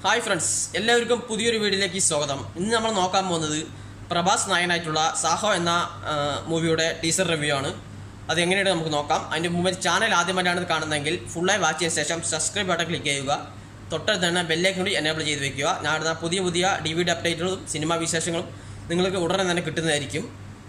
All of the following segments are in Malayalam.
ഹായ് ഫ്രണ്ട്സ്, എല്ലാവർക്കും പുതിയൊരു വീഡിയോയിലേക്ക് സ്വാഗതം. ഇന്ന് നമ്മൾ നോക്കാൻ പോകുന്നത് പ്രഭാസ് നായകനായിട്ടുള്ള സാഹോ എന്ന മൂവിയുടെ ടീസർ റിവ്യൂ ആണ്. അത് എങ്ങനെയാണ് നമുക്ക് നോക്കാം. അതിൻ്റെ മുമ്പ് ചാനൽ ആദ്യമായിട്ടാണ് കാണുന്നതെങ്കിൽ ഫുള്ളായി വാച്ച് ചെയ്ത ശേഷം സബ്സ്ക്രൈബ് ബട്ടൺ ക്ലിക്ക് ചെയ്യുക. തൊട്ടടുത്ത് തന്നെ ബെല്ലൈക്കൺ കൂടി എനേബിൾ ചെയ്ത് വെക്കുക. ഞാൻ ഇടുന്ന പുതിയ DVD അപ്ഡേറ്റുകളും സിനിമാ വിശേഷങ്ങളും നിങ്ങൾക്ക് ഉടനെ തന്നെ കിട്ടുന്നതായിരിക്കും.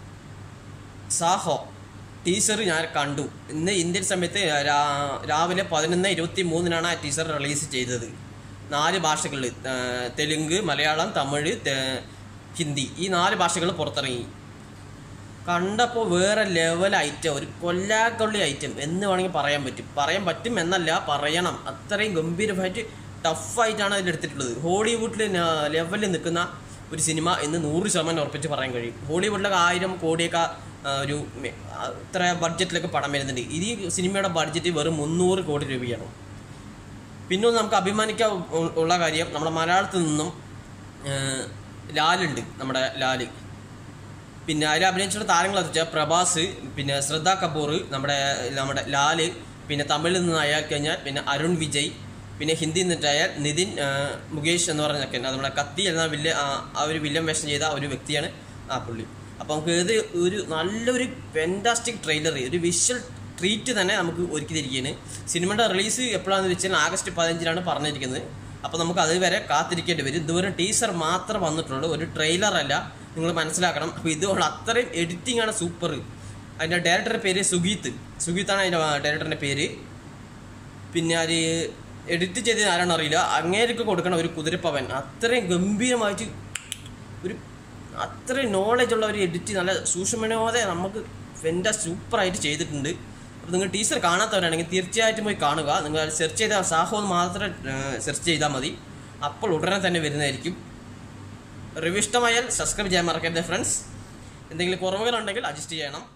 സാഹോ ടീസർ ഞാൻ കണ്ടു. ഇന്ന് ഇന്ത്യൻ സമയത്ത് രാവിലെ 11:23 ആ ടീസർ റിലീസ് ചെയ്തത്. 4 ഭാഷകളിൽ തെലുങ്ക്, മലയാളം, തമിഴ്, ഹിന്ദി ഈ 4 ഭാഷകൾ പുറത്തിറങ്ങി. കണ്ടപ്പോൾ വേറെ ലെവൽ ഐറ്റം, ഒരു കൊല്ലാക്കൊള്ളി ഐറ്റം എന്ന് വേണമെങ്കിൽ പറയാൻ പറ്റും എന്നല്ല, പറയണം. അത്രയും ഗംഭീരമായിട്ട് ടഫായിട്ടാണ് അതിലെടുത്തിട്ടുള്ളത്. ഹോളിവുഡിൽ ലെവലിൽ നിൽക്കുന്ന ഒരു സിനിമ എന്ന് 100% ഉറപ്പിച്ച് പറയാൻ കഴിയും. ഹോളിവുഡിലൊക്കെ 1000 കോടിയൊക്കെ ഒരു ഇത്ര ബഡ്ജറ്റിലൊക്കെ പടം വരുന്നുണ്ട്. ഈ സിനിമയുടെ ബഡ്ജറ്റ് വെറും 300 കോടി രൂപയാണ്. പിന്നെ നമുക്ക് അഭിമാനിക്കാൻ ഉള്ള കാര്യം, നമ്മുടെ മലയാളത്തിൽ നിന്നും ലാലുണ്ട്, നമ്മുടെ ലാല്. പിന്നെ അതിൽ അഭിനയിച്ചിട്ടുള്ള താരങ്ങളെന്ന് വെച്ചാൽ പ്രഭാസ്, പിന്നെ ശ്രദ്ധ കപൂർ, നമ്മുടെ ലാല്. പിന്നെ തമിഴിൽ നിന്ന് അയാൾ കഴിഞ്ഞാൽ പിന്നെ അരുൺ വിജയ്. പിന്നെ ഹിന്ദിയിൽ നിന്നിട്ടായാൽ നിതിൻ മുകേഷ് എന്ന് പറഞ്ഞൊക്കെ നമ്മുടെ കത്തി എന്ന ഒരു വില്ലൻ വേഷം ചെയ്ത ഒരു വ്യക്തിയാണ് ആ പുള്ളി. അപ്പോൾ നമുക്ക് ഒരു നല്ലൊരു ഫാന്റാസ്റ്റിക് ട്രെയിലർ, ഒരു വിഷ്വൽ ട്രീറ്റ് തന്നെ നമുക്ക് ഒരുക്കിയിരിക്കുകയാണ്. സിനിമയുടെ റിലീസ് എപ്പോഴാണെന്ന് വെച്ചാൽ August 15 പറഞ്ഞിരിക്കുന്നത്. അപ്പോൾ നമുക്ക് അതുവരെ കാത്തിരിക്കേണ്ടി വരും. ഇതുവരെ ടീസർ മാത്രം വന്നിട്ടുള്ളൂ, ഒരു ട്രെയിലർ അല്ല, നിങ്ങൾ മനസ്സിലാക്കണം. അപ്പോൾ ഇതുകൊണ്ട് അത്രയും എഡിറ്റിംഗ് ആണ് സൂപ്പർ. അതിൻ്റെ ഡയറക്ടറുടെ പേര് സുഗീത്താണ് അതിൻ്റെ ഡയറക്ടറിൻ്റെ പേര്. പിന്നെ അത് എഡിറ്റ് ചെയ്ത് ആരാണെന്ന് അറിയില്ല. അങ്ങേർക്ക് കൊടുക്കണം ഒരു കുതിരപ്പവൻ. അത്രയും ഗംഭീരമായിട്ട് അത്രയും നോളജുള്ള ഒരു എഡിറ്റ്, നല്ല സൂക്ഷ്മനോടെ നമുക്ക് സൂപ്പറായിട്ട് ചെയ്തിട്ടുണ്ട്. അപ്പോൾ നിങ്ങൾ ടീസർ കാണാത്തവരാണെങ്കിൽ തീർച്ചയായിട്ടും പോയി കാണുക. നിങ്ങൾ സെർച്ച് ചെയ്താൽ സാഹോ മാത്രം സെർച്ച് ചെയ്താൽ മതി, അപ്പോൾ ഉടനെ തന്നെ വരുന്നതായിരിക്കും. റിവ്യൂ ഇഷ്ടമായാൽ സബ്സ്ക്രൈബ് ചെയ്യാൻ മറക്കരുത് ഫ്രണ്ട്സ്. എന്തെങ്കിലും കുറവുകളുണ്ടെങ്കിൽ അഡ്ജസ്റ്റ് ചെയ്യണം.